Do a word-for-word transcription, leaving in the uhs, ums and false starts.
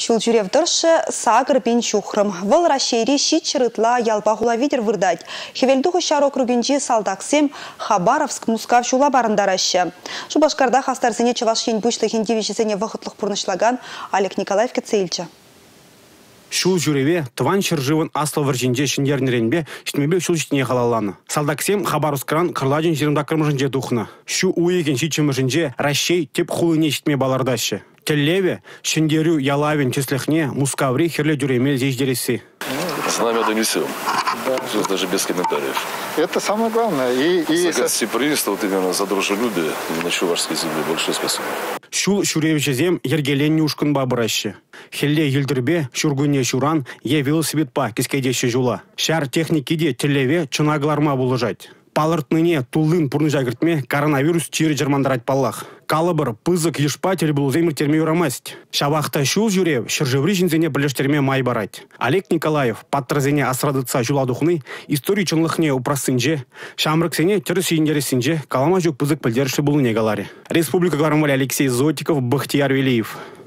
Шул жүрев дұршы сағыр бен шухрым. Выл рашейри шит чырытла ялба хула видер вырдать. Хевелдухы шар округенчи салдаксем Хабаровск мускав шула барындарашы. Шубашкарда хастарсене чывашхен бучлыхен девичесене вахытлық пурнышлаган Олег Николаев кецейлчі. Шул жүреве тыван шыржывын асыл варжинже шиндернеренбе шитмебе шул житіне қалаланы. Салдаксем Хабаровскран кырладжин жерімда кырмыжынже духна. Шу уйеген шитчымыжынже Рашей теп хулыне шитме балардашы. Теллеве, Шендерю, Ялавин, Чеслехне, Мускаври, Херле, Дюремель, здесь дересы. Знамя донесем. Да. Здесь даже без комментариев. Это самое главное. И, и... За гостеприимство, вот именно за дружелюбие на чувашской земле. Большое спасибо. Шул шуревичезем ергелен нюшкын бабыраще. Хелле елдербе, шургуне шуран, е велосипедпа, кискейдеші жула. Шар техникиде телеве чынагларма булыжать. Палыртныне тулын пурныжагыртме коронавирус чири жермандарать паллах. Калыбыр пызык ешпатель был земір терме юрамасть. Шавахта шул жүрев, шыржеври жинзене білештерме май барать. Олег Николаев, паттразене асрадыца жуладухны, истории чынлыхне упрасынже, шамрыксене теріс ендересінже, калама жүк пызык пілдерші бұл негаларе. Республика Гармаль Алексей Зотиков, Бахтияр Велиев.